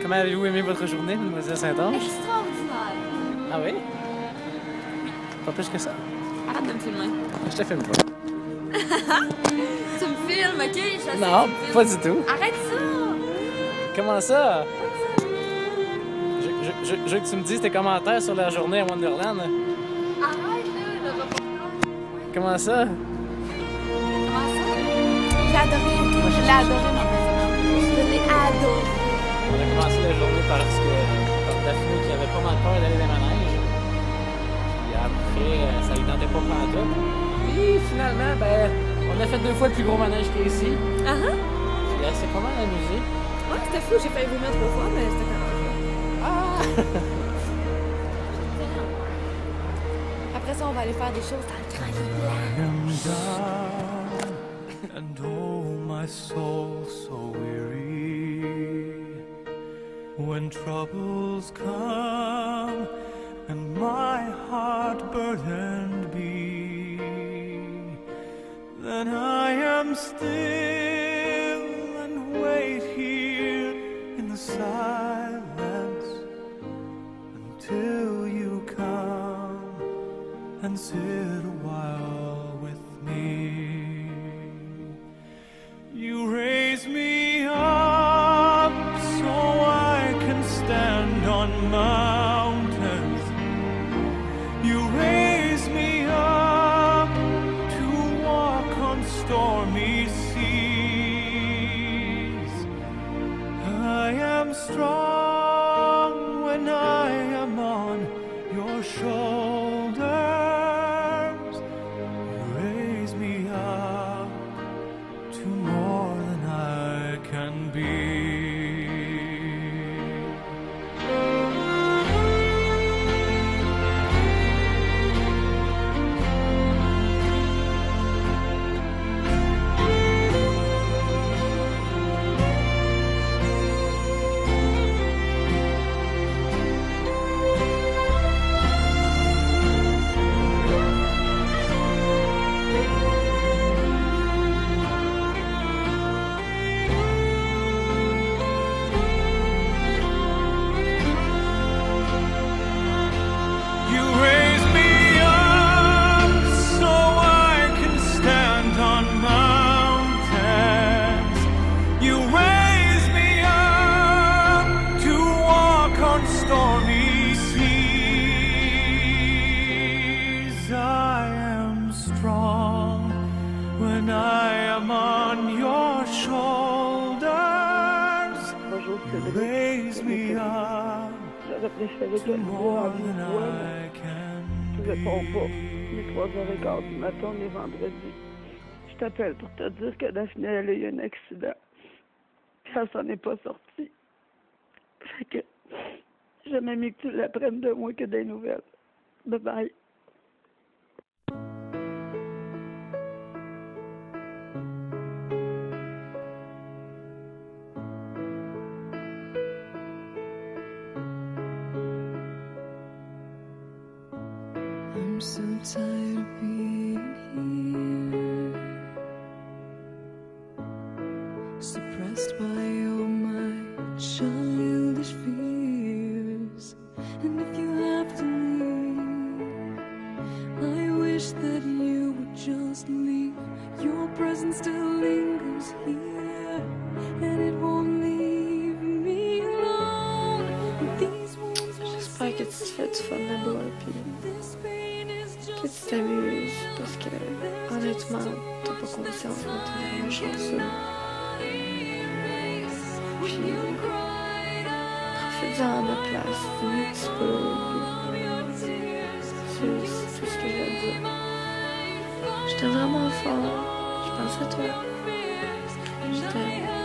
Comment avez-vous aimé votre journée, mademoiselle Saint-Ange? Extraordinaire! Ah oui? Pas plus que ça? Arrête de me filmer. Je te filme pas. Tu me filmes, ok? Je sais Non, que tu me filmes. pas du tout. Arrête ça! Comment ça? Je veux que tu me dises tes commentaires sur la journée à Wonderland. Arrête, là, le reportage. Comment ça? Comment ça? J'ai adoré, ok? Je l'ai adoré, ma maison. Je l'ai adoré. On a commencé la journée par Daphné qui avait pas mal peur d'aller dans les manèges. Puis après, ça lui tentait pas prendre tout. Puis finalement, ben, on a fait 2 fois le plus gros manège qu'il y a ici. Puis elle s'est pas mal amusée. Ouais, c'était fou. J'ai failli vomir 3 fois, mais c'était quand même fun. Après ça, on va aller faire des choses dans le grand blanc. And oh, my soul so weary when troubles come and my heart burdened be, then I am still and wait here in the silence until you come and sit a while with me. You raise me up so I can stand on mountains. You raise me up to walk on stormy seas. I am strong when I am on your shoulders. You raise me up to more than I can be. You raise me up so I can stand on mountains. You raise me up to walk on stormy seas. I am strong when I am on your shoulders. Bonjour, You Cédric. raise me up J'aurais préféré to te le voir à more than mi-voix, mais I can tu réponds pas. be. Il est 3h15 du matin, on est vendredi. Je t'appelle pour te dire que Daphné, elle a eu un accident. Puis elle s'en est pas sortie. Fait que j'aimais mieux que tu l'apprennes de moi que des nouvelles. Bye bye. I'm so tired of being here, suppressed by all my childish fears. And if you have to leave, I wish that you would just leave. Your presence still lingers here, and it won't leave me alone. These wounds will J'espère que tu te fais du fun là-bas, puis que tu t'amuses, parce que honnêtement, t'as pas conscience, mais t'es vraiment chanceux. Puis profite-en à ma place, dis-moi que tu peux, puis c'est tout ce que j'ai à dire. Je t'aime vraiment fort, je pense à toi, je t'aime.